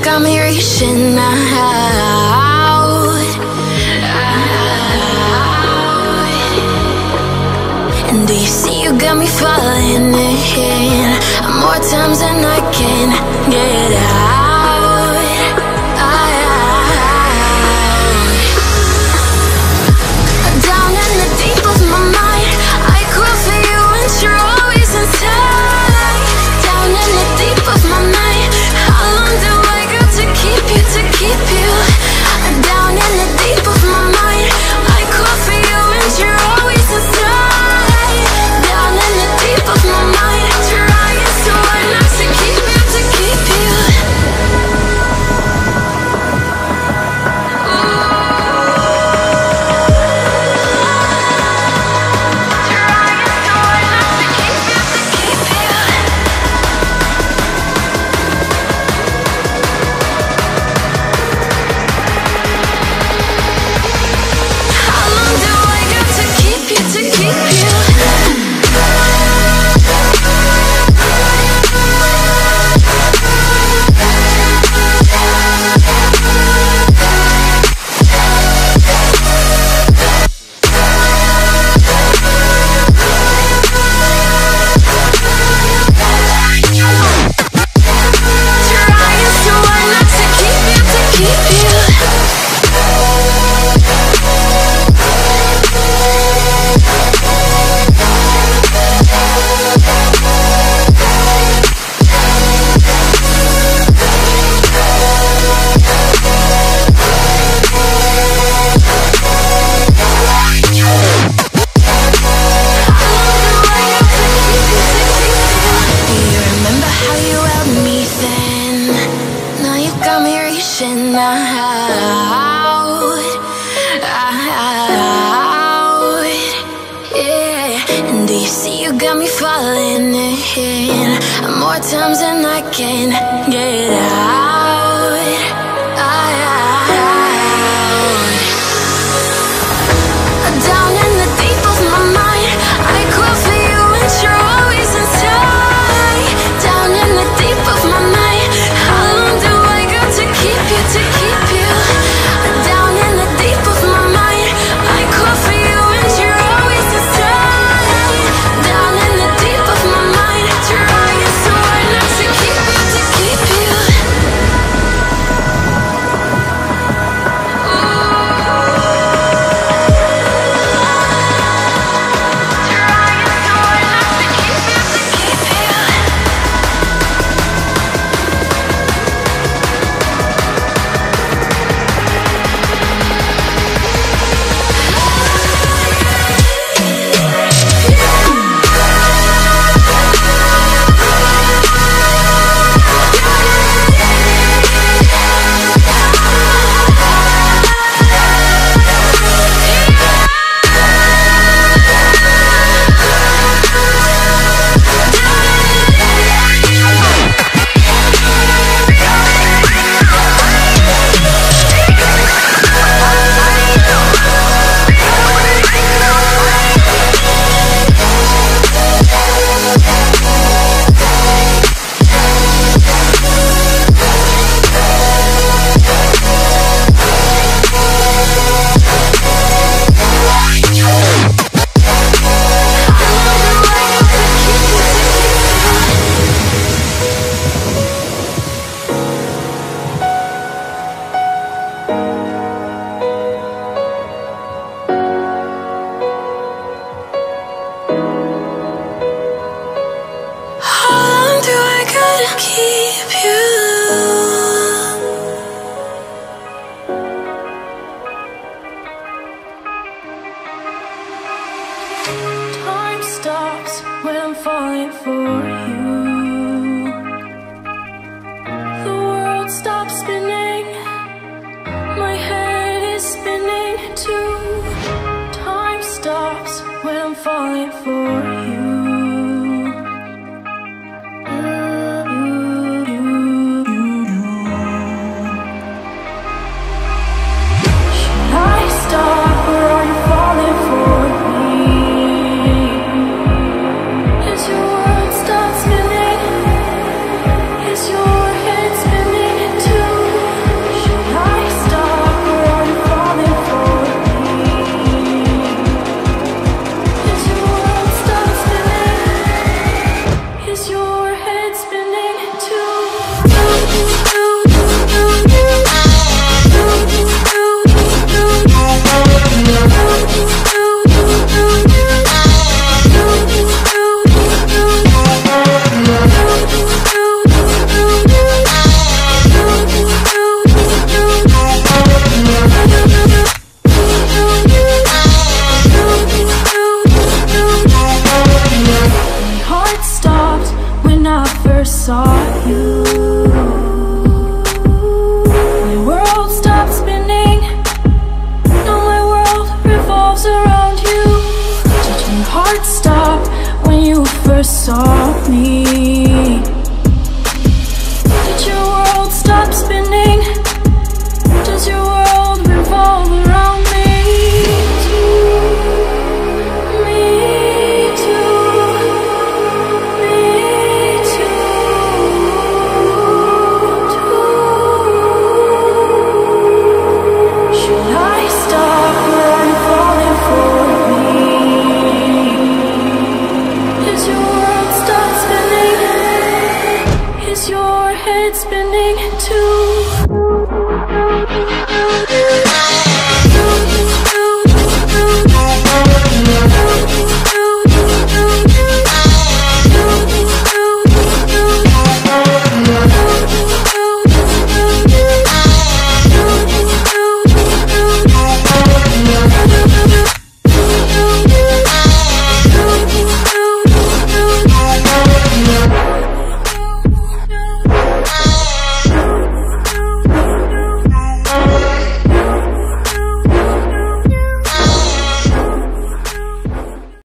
got me reaching out. And do you see you got me falling in more times than I can get out. Down in the deep of my mind, I crawl for you and you're always inside. Down in the deep of my mind, how long do I got to keep you, to keep you? Down in the deep of my mind, I crawl for you and you're always inside. Down in the deep of my mind, trying so hard not to keep you, to keep you. More times than I can get out. Down in the deep of my mind, I crawl for you and you're always inside. Down in the deep of my mind, how long do I got to keep you, to keep you? Down in the deep of my mind, I crawl for you and you're always inside. Down in the deep of my mind, trying so hard not to keep you, to keep you. Time stops when I'm falling for you. The world stops spinning, my head is spinning too. Time stops when I'm falling for you. Should I stop or are you falling for me? As your world stops spinning, is your head spinning too? spinning too.